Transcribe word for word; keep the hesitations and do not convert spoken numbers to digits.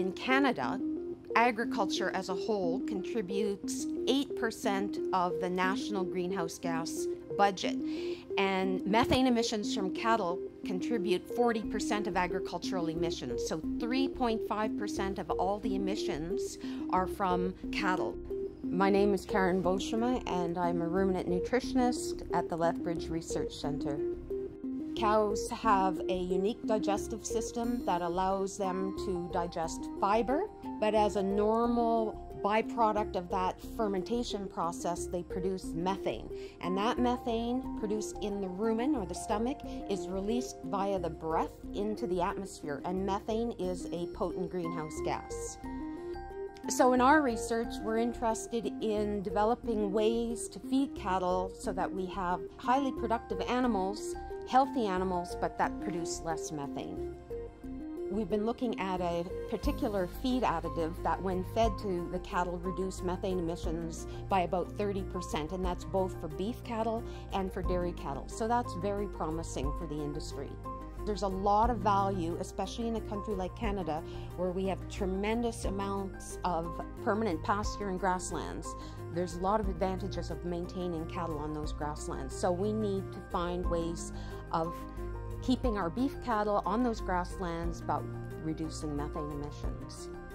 in Canada, agriculture as a whole contributes eight percent of the national greenhouse gas budget, and methane emissions from cattle contribute forty percent of agricultural emissions. So three point five percent of all the emissions are from cattle. My name is Beauchemin, and I'm a ruminant nutritionist at the Lethbridge Research Center. Cows have a unique digestive system that allows them to digest fiber, but as a normal byproduct of that fermentation process, they produce methane. And that methane produced in the rumen, or the stomach, is released via the breath into the atmosphere, and methane is a potent greenhouse gas. So in our research, we're interested in developing ways to feed cattle so that we have highly productive animals, healthy animals, but that produce less methane. We've been looking at a particular feed additive that, when fed to the cattle, reduce methane emissions by about thirty percent, and that's both for beef cattle and for dairy cattle. So that's very promising for the industry. There's a lot of value, especially in a country like Canada, where we have tremendous amounts of permanent pasture and grasslands. There's a lot of advantages of maintaining cattle on those grasslands. So we need to find ways of keeping our beef cattle on those grasslands but reducing methane emissions.